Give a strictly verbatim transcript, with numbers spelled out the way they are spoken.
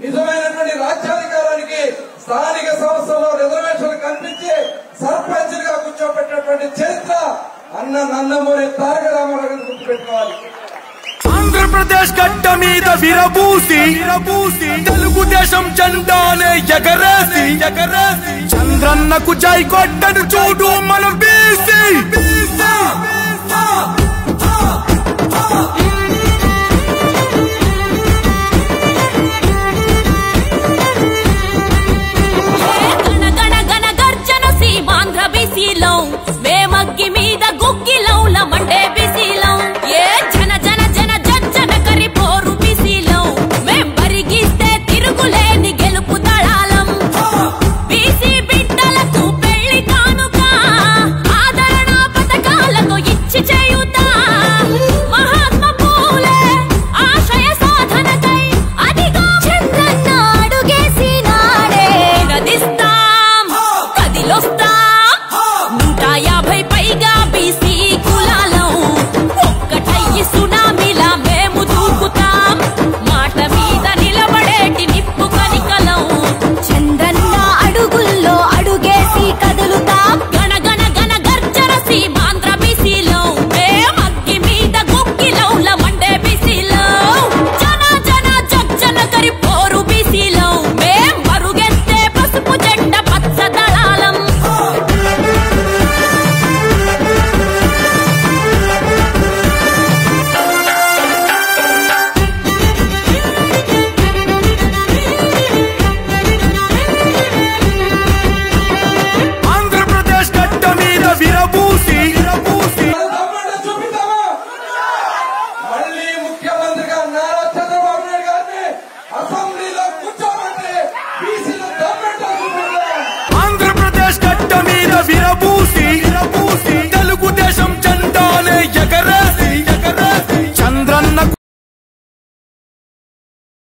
నిజమైనటువంటి రాజ్యాధికారానికి స్థానిక సంస్థల్లో రిజర్వేషన్లు కల్పించి సర్పంచ్లుగా కూర్చోబెట్టినటువంటి చరిత్ర అన్న నందమూరి తారక రామారావు గుర్తుపెట్టుకోవాలి. ఆంధ్రప్రదేశ్ గడ్డ మీద విరబూసి విరబూసి తెలుగుదేశం జెండానే ఎగరేసి ఎగరేసి చంద్రన్నకు జై కొట్టను చూడు మన బీసీ.